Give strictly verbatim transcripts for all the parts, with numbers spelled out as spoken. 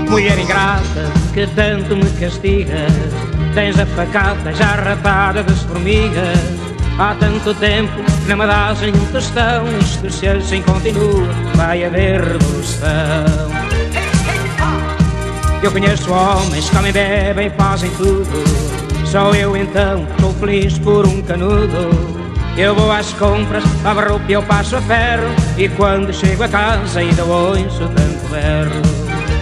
Mulher ingrata que tanto me castiga, tens a facada já ratada das formigas. Há tanto tempo que não me dás nenhum tostão. Isto se assim continua, vai haver revolução. Eu conheço homens que comem, bebem e fazem tudo. Só eu então estou feliz por um canudo. Eu vou às compras, lavo a roupa e eu passo a ferro. E quando chego a casa ainda ouço tanto berro.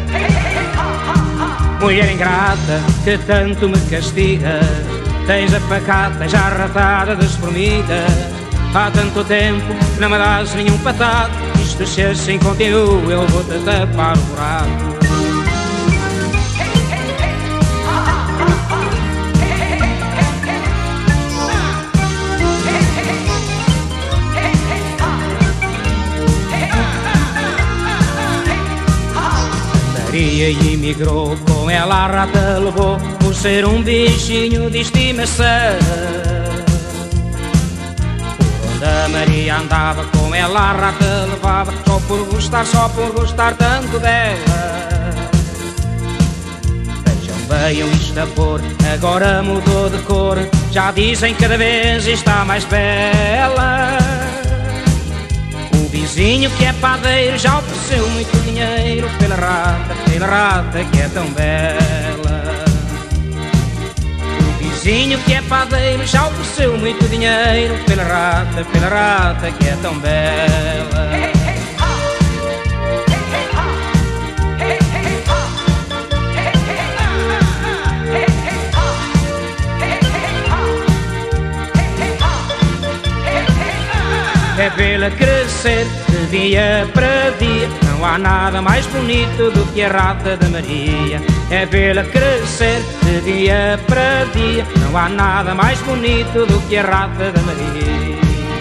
Mulher ingrata que tanto me castiga, tens a facata já ratada das formigas. Há tanto tempo que não me dás nenhum patado. Isto se assim continua, eu vou-te tapar o buraco. Maria imigrou, com ela a rata levou, por ser um bichinho de estimação. Por onde a Maria andava, com ela a rata levava, só por gostar, só por gostar tanto dela. Vejam bem o isto a pôr, agora mudou de cor, já dizem que cada vez está mais bela. O vizinho que é padeiro já ofereceu muito dinheiro pela rata, pela rata que é tão bela. O vizinho que é padeiro já ofereceu muito dinheiro pela rata, pela rata que é tão bela. É vê-la crescer de dia para dia, não há nada mais bonito do que a rata da Maria. É vê-la crescer de dia para dia, não há nada mais bonito do que a rata da Maria.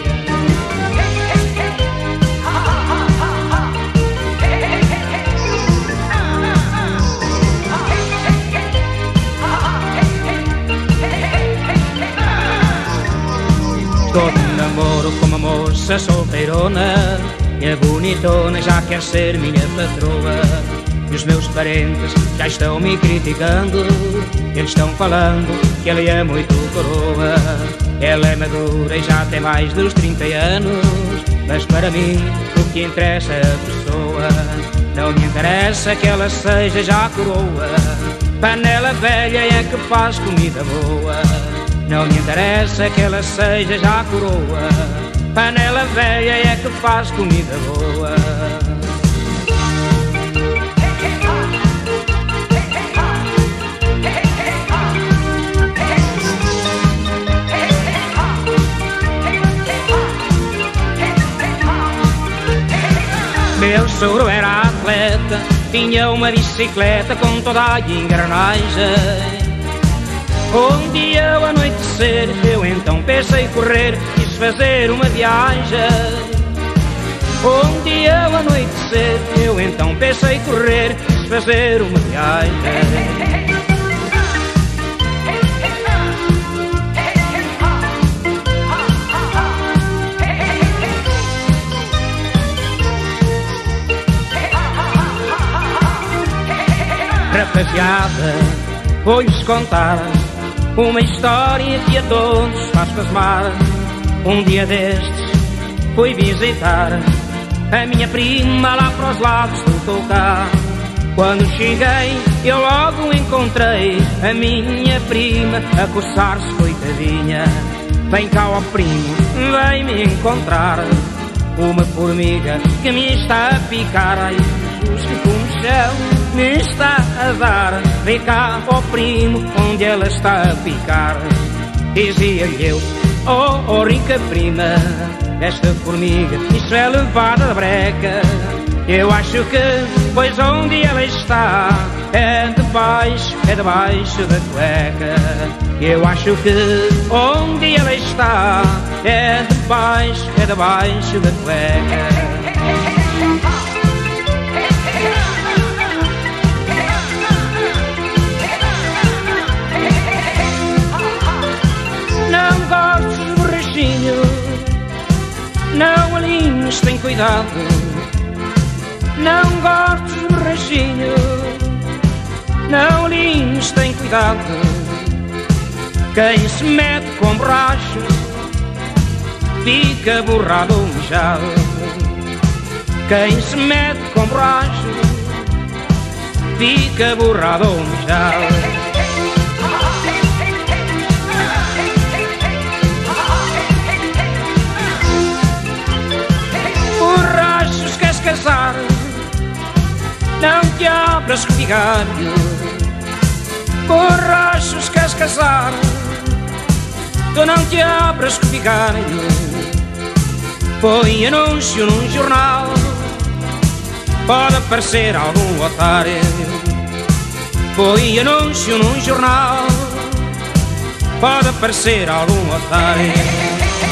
Estou de namoro com uma moça solteirona, e a bonitona já quer ser minha patroa. E os meus parentes já estão me criticando, eles estão falando que ela é muito coroa. Ela é madura e já tem mais dos trinta anos, mas para mim o que interessa é a pessoa. Não me interessa que ela seja já coroa, panela velha é que faz comida boa. Não me interessa que ela seja já coroa, panela velha é que faz comida boa. Meu sogro era atleta, tinha uma bicicleta com toda a engrenagem. Um dia ao anoitecer, eu então pensei correr, quis fazer uma viagem. Um dia ao anoitecer, eu então pensei correr, quis fazer uma viagem. Rapaziada, vou-lhes contar uma história que a todos faz pasmar. Um dia destes fui visitar a minha prima lá para os lados do Toucá. Quando cheguei eu logo encontrei a minha prima a coçar-se, coitadinha. Vem cá ó primo, vem me encontrar uma formiga que me está a picar. Ai Jesus, que comichão me está a dar. Vem cá ó primo, onde ela está a picar. Dizia-lhe eu, oh, oh rica prima, esta formiga, isso é levada da breca. Eu acho que, pois onde ela está, é debaixo, é debaixo da cueca. Eu acho que, onde ela está, é debaixo, é debaixo da cueca. Não gosto de borrachinho, não alinhos, tem cuidado. Não gosto de borrachinho, Não lins, tem cuidado. Quem se mete com borracho fica borrado ou mijado. Quem se mete com borracho fica borrado ou mijado. Borrachos, queres casar? Não te abras com vigário. Borrachos, queres casar? Tu não te abras com vigário. Põe anúncio num jornal, pode aparecer algum otário. Põe anúncio num jornal, pode aparecer algum otário.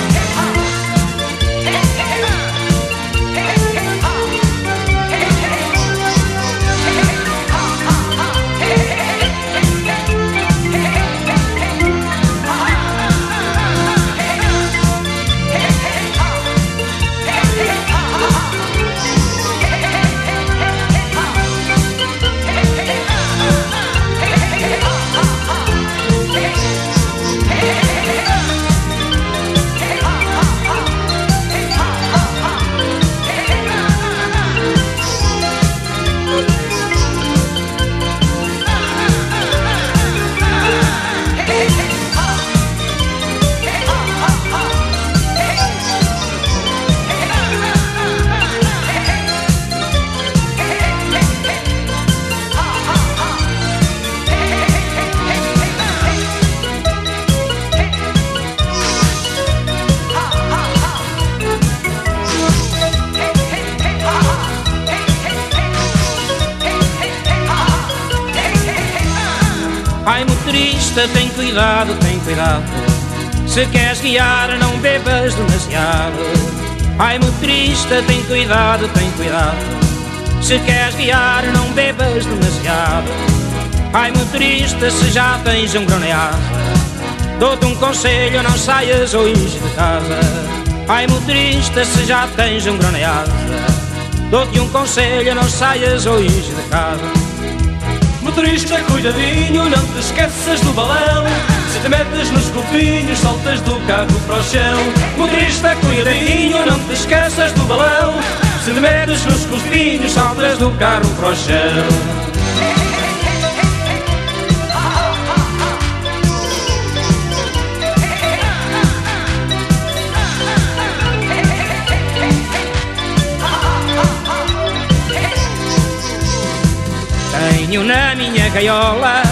Ai, motorista, tem cuidado, tem cuidado. Se queres guiar, não bebas demasiado. Ai, motorista, tem cuidado, tem cuidado. Se queres guiar, não bebas demasiado. Ai, motorista, se já tens um grão na asa, dou-te um conselho, não saias hoje de casa. Ai, motorista, se já tens um grão na asa, dou-te um conselho, não saias hoje de casa. Motorista, cuidadinho, não te esqueças do balão. Se te metes nos copinhos, saltas do carro para o chão. Motorista, cuidadinho, não te esqueças do balão. Se te metes nos copinhos, saltas do carro para o chão. Tenho na minha gaiola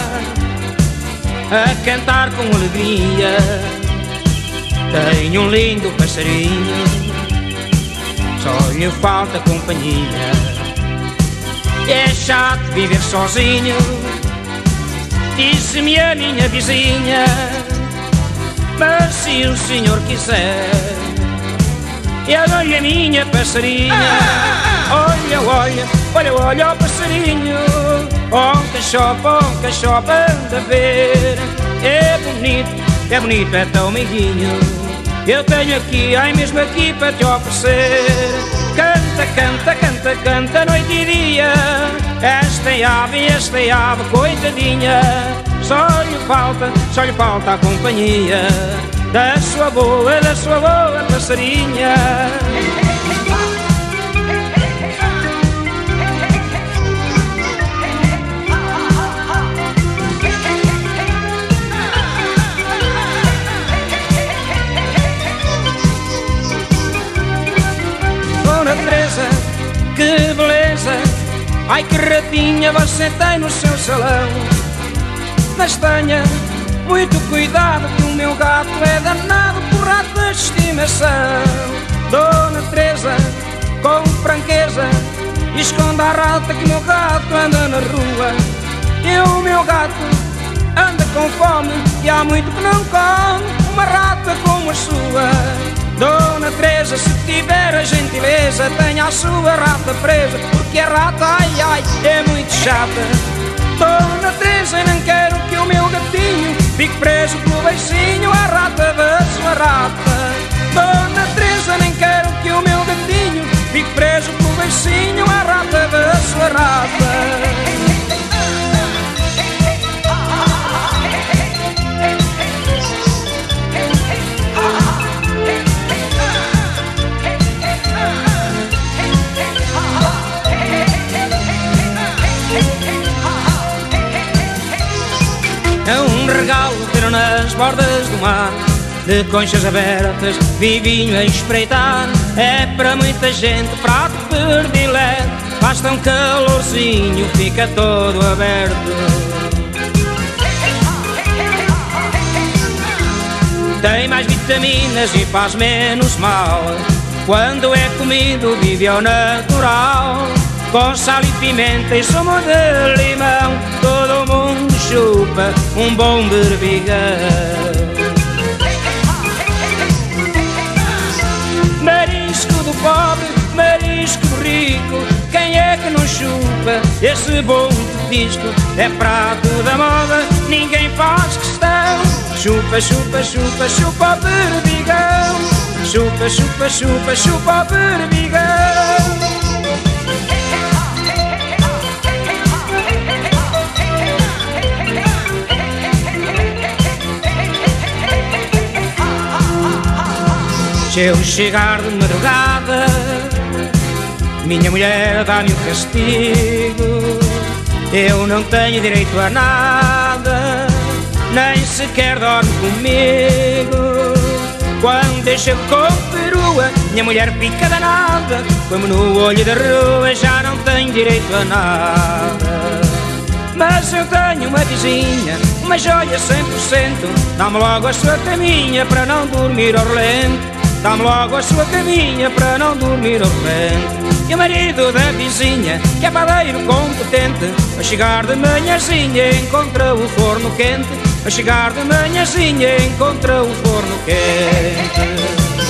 a cantar com alegria. Tenho um lindo passarinho, só lhe falta companhia. É chato viver sozinho, disse-me a minha vizinha. Mas se o senhor quiser, eu dou-lhe a minha passarinha. Olha, olha, olha, olha o passarinho. Oh, cachopa, oh, cachopa, anda a ver. É bonito, é bonito, é tão meiguinho. Eu tenho aqui, ai mesmo aqui para te oferecer. Canta, canta, canta, canta noite e dia. Esta ave, esta ave, coitadinha. Só lhe falta, só lhe falta a companhia da sua boa, da sua boa passarinha. Que beleza, ai que ratinha você tem no seu salão. Mas tenha muito cuidado que o meu gato é danado por rato de estimação. Dona Teresa, com franqueza, esconda a rata que o meu gato anda na rua. E o meu gato anda com fome e há muito que não come uma rata como a sua. Dona Teresa, se tiver a gentileza, tenha a sua rata presa, porque a rata, ai, ai, é muito chata. Dona Teresa, não quero que o meu gatinho fique preso pelo beicinho à rata da sua rata. Dona Teresa, nem quero que o meu gatinho fique preso pelo beicinho à rata da sua rata. regalo ter nas bordas do mar, de conchas abertas, vivinho a espreitar. É para muita gente prato predileto, basta um calorzinho, fica todo aberto. Tem mais vitaminas e faz menos mal, quando é comido vive ao natural. Com sal e pimenta e sumo de limão, todo mundo chupa um bom berbigão. Marisco do pobre, marisco do rico, quem é que não chupa esse bom petisco? É prato da moda, ninguém faz questão. Chupa, chupa, chupa, chupa o berbigão. Chupa, chupa, chupa, chupa o berbigão. Se eu chegar de madrugada, minha mulher dá-me o castigo. Eu não tenho direito a nada, nem sequer dorme comigo. Quando eu chego com perua, minha mulher fica danada. Como no olho da rua, já não tenho direito a nada. Mas eu tenho uma vizinha, uma joia cem por cento, dá-me logo a sua caminha para não dormir ao relento. Dá-me logo a sua caminha para não dormir ao relento. E o marido da vizinha, que é padeiro competente, a chegar de manhãzinha encontra o forno quente. A chegar de manhãzinha encontra o forno quente.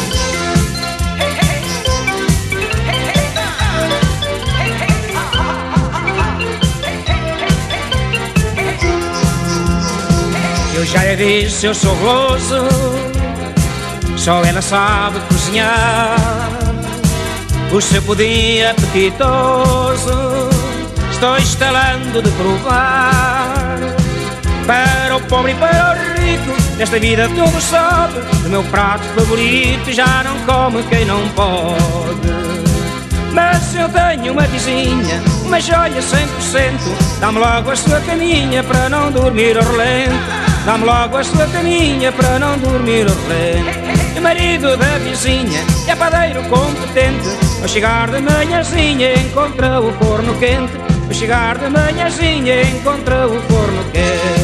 Eu já lhe disse, eu sou goloso, só ela sabe cozinhar. O seu pudim apetitoso estou instalando de provar. Para o pobre e para o rico, nesta vida tudo sabe. Do meu prato favorito já não come quem não pode. Mas eu tenho uma vizinha, uma joia cem por cento, dá-me logo a sua caminha para não dormir ao relento. Dá-me logo a sua caminha para não dormir ao relento. E o marido da vizinha, que é padeiro competente, ao chegar de manhãzinha encontra o forno quente. Ao chegar de manhãzinha encontra o forno quente.